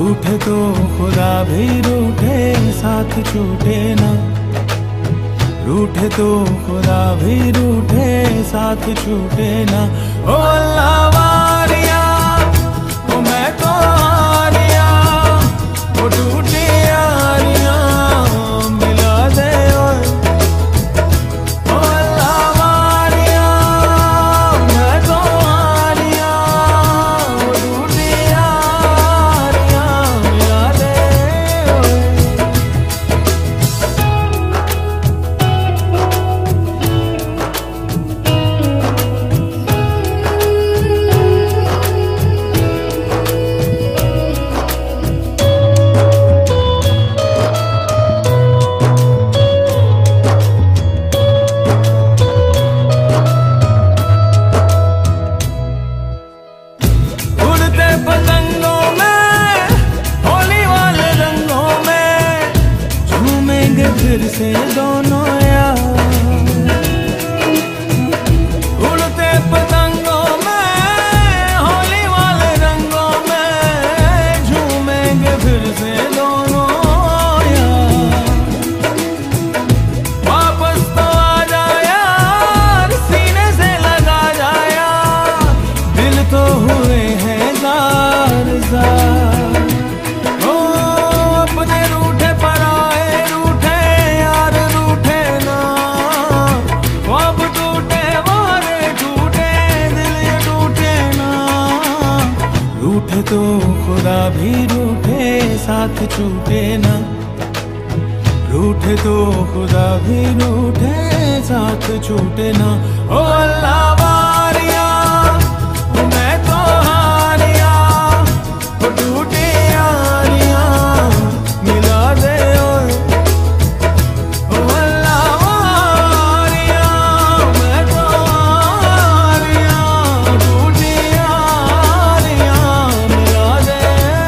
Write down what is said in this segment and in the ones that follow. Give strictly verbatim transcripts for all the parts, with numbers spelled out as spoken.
रूठे तो खुदा भी रूठे, साथ छूटे ना। रूठे तो खुदा भी रूठे, साथ छूटे ना। ओ अल्लाह वारिया, ओ मैं तो हारिया, ओ टूटी यारियां मिला दे। ओ अल्लाह वारिया, मैं तो हारिया, ओ टूटी यारियां मिला दे। पतंगों में होली वाले रंगों में झूमेंगे फिर से दोनों यार। उड़ते पतंगों में होली वाले रंगों में झूमेंगे फिर से दोनों यार। वापस तो आ जा यार, सीने से लगा जा यार, दिल तो हुए हैं ओ अपने रूठे पराए रूठे यार रूठे ना। अब टूटे वारे टूटे दिल ये टूटे ना। रूठे तो खुदा भी रूठे, साथ छूटे ना। रूठे तो खुदा भी रूठे, साथ छूटे ना। ओ अल्लाह वारिया, मैं तो हारिया, ओ टूटी यारियां मिला दे। ओ अल्लाह वारिया, मैं तो हारिया, टूटी यारियां मिला दे।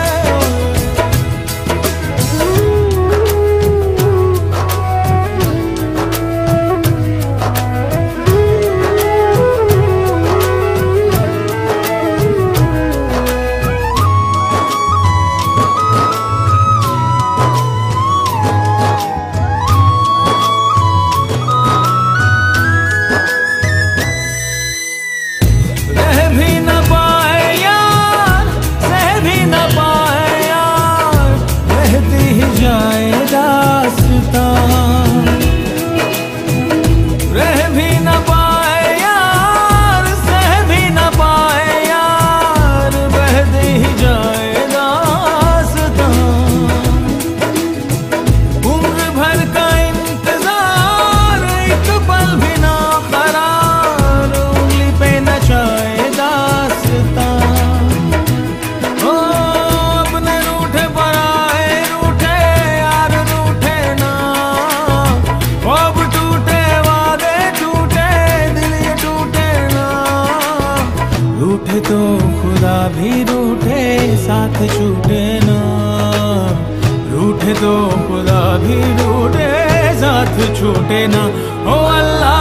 रह भी न पाए यार, सह भी न पाए यार, बहती ही जाए दास्तां। उम्र भर का इंतजार, एक पल भी ना करार, उंगली पे नचाए दास्तां। ओ अपने रूठे पराए रूठे यार रूठे ना। अब टूटे वादे टूटे दिल ये टूटे ना। रूठे तो खुदा भी रूठे, साथ छूटे ना। रूठे तो खुदा भी रूठे, साथ छूटे ना। ओ अल्लाह